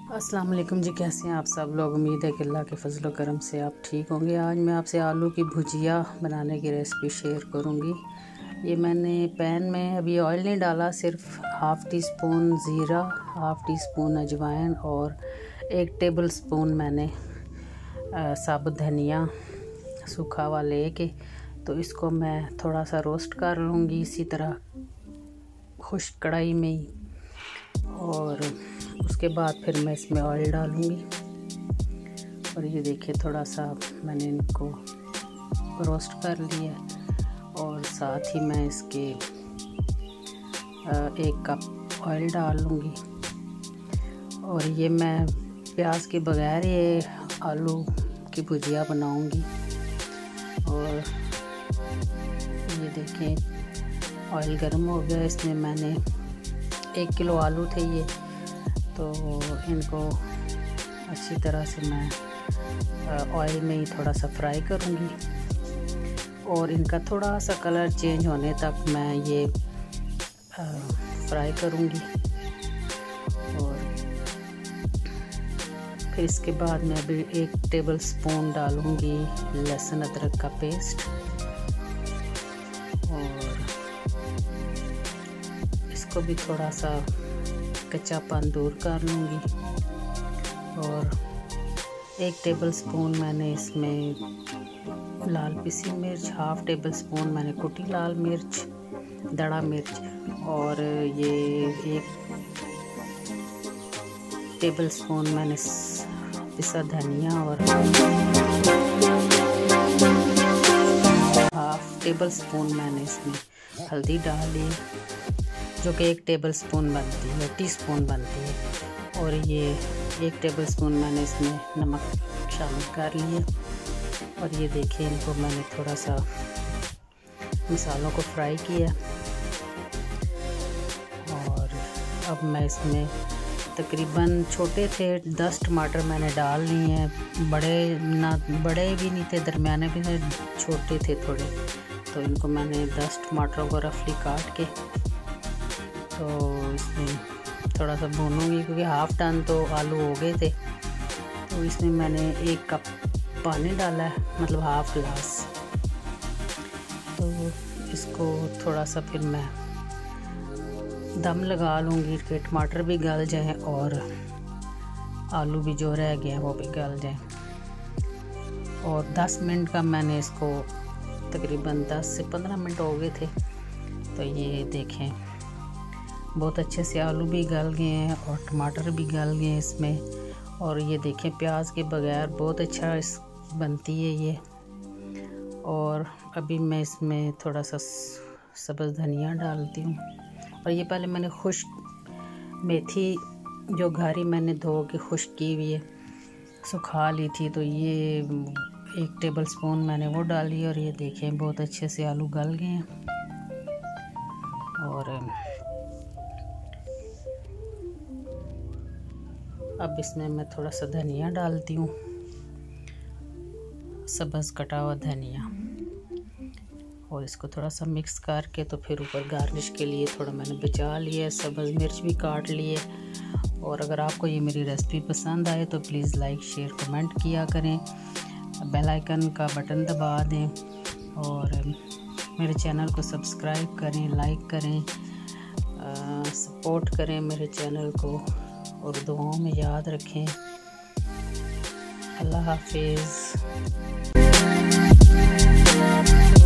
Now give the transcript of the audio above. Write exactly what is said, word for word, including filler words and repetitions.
अस्सलाम वालेकुम जी, कैसे हैं आप सब लोग। उम्मीद है कि अल्लाह के फजल करम से आप ठीक होंगे। आज मैं आपसे आलू की भुजिया बनाने की रेसिपी शेयर करूंगी। ये मैंने पैन में अभी ऑयल नहीं डाला, सिर्फ हाफ़ टी स्पून ज़ीरा, हाफ़ टी स्पून अजवाइन और एक टेबल स्पून मैंने साबुत धनिया सूखा हुआ लेके तो इसको मैं थोड़ा सा रोस्ट कर लूँगी इसी तरह खुश्क कढ़ाई में ही। और उसके बाद फिर मैं इसमें ऑयल डालूँगी। और ये देखिए थोड़ा सा मैंने इनको रोस्ट कर लिया और साथ ही मैं इसके एक कप ऑयल डाल लूँगी। और ये मैं प्याज के बगैर ये आलू की भुजिया बनाऊँगी। और ये देखें ऑयल गर्म हो गया, इसमें मैंने एक किलो आलू थे ये, तो इनको अच्छी तरह से मैं ऑयल में ही थोड़ा सा फ्राई करूँगी। और इनका थोड़ा सा कलर चेंज होने तक मैं ये फ्राई करूँगी। और फिर इसके बाद मैं अभी एक टेबल स्पून डालूँगी लहसुन अदरक का पेस्ट और इसको भी थोड़ा सा कच्चापन दूर कर लूँगी। और एक टेबल स्पून मैंने इसमें लाल पिसी मिर्च, हाफ़ टेबल स्पून मैंने कुटी लाल मिर्च, दड़ा मिर्च और ये एक टेबल स्पून मैंने पिसा धनिया और हाफ़ टेबल स्पून मैंने इसमें हल्दी डाली जो कि एक टेबल स्पून बनती है, टीस्पून बनती है। और ये एक टेबल स्पून मैंने इसमें नमक शामिल कर लिया। और ये देखिए इनको मैंने थोड़ा सा मसालों को फ्राई किया। और अब मैं इसमें तकरीबन छोटे थे दस टमाटर मैंने डाल लिए हैं, बड़े ना बड़े भी नहीं थे, दरमियाने भी थे, छोटे थे थोड़े। तो इनको मैंने दस टमाटरों को रफली काट के तो इसमें थोड़ा सा भूनूंगी क्योंकि हाफ़ टन तो आलू हो गए थे। तो इसमें मैंने एक कप पानी डाला है, मतलब हाफ़ गिलास। तो इसको थोड़ा सा फिर मैं दम लगा लूँगी कि टमाटर भी गल जाएं और आलू भी जो रह गए हैं वो भी गल जाएं। और दस मिनट का मैंने इसको तकरीबन दस से पंद्रह मिनट हो गए थे। तो ये देखें बहुत अच्छे से आलू भी गल गए हैं और टमाटर भी गल गए हैं इसमें। और ये देखें प्याज के बगैर बहुत अच्छा इस बनती है ये। और अभी मैं इसमें थोड़ा सा सब्ज़ धनिया डालती हूँ। और ये पहले मैंने खुश्क मेथी जो घारी मैंने धो के खुश्क की हुई है सुखा ली थी, तो ये एक टेबल स्पून मैंने वो डाली। और ये देखें बहुत अच्छे से आलू गल गए हैं। और अब इसमें मैं थोड़ा सा धनिया डालती हूँ, सब्ज़ कटा हुआ धनिया। और इसको थोड़ा सा मिक्स करके तो फिर ऊपर गार्निश के लिए थोड़ा मैंने बचा लिया, सब्ज़ मिर्च भी काट लिए। और अगर आपको ये मेरी रेसिपी पसंद आए तो प्लीज़ लाइक शेयर कमेंट किया करें, बेल आइकन का बटन दबा दें और मेरे चैनल को सब्सक्राइब करें, लाइक करें, सपोर्ट करें मेरे चैनल को और दुआओं में याद रखें। अल्लाह हाफिज़।